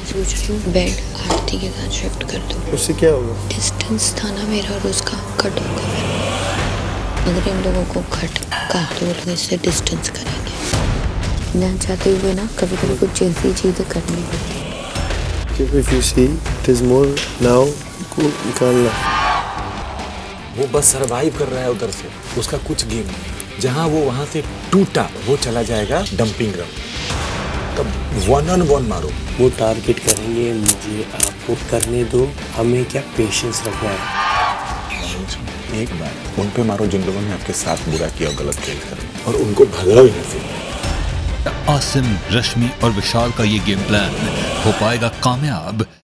सोच रही हूँ बेड आरती के साथ शिफ्ट कर दूँ। उससे क्या होगा? डिस्टेंस था ना मेरा और उसका, कट होगा मेरा। अगर इन लोगों को कट का तो वो लोग इससे डिस्टेंस करेंगे। ना चाहते हुए ना कभी कभी कुछ ऐसी चीज़ें करनी पड़ती है। If you see, it is more now को निकालना। वो बस सरवाइव कर रहा है उधर से, उसका कुछ गेम नहीं। जहाँ वो वहाँ से टूटा वो चला जाएगा डंपिंग ग्राउंड। तब 1-on-1 मारो। वो टारगेट करेंगे मुझे, आपको करने दो, हमें क्या पेशेंस रखना है। एक बार उन पे मारो जिन लोगों ने आपके साथ बुरा किया, गलत किया, और उनको भगाओ यहाँ से। आसिम, रश्मि और विशाल का ये गेम प्लान हो पाएगा कामयाब?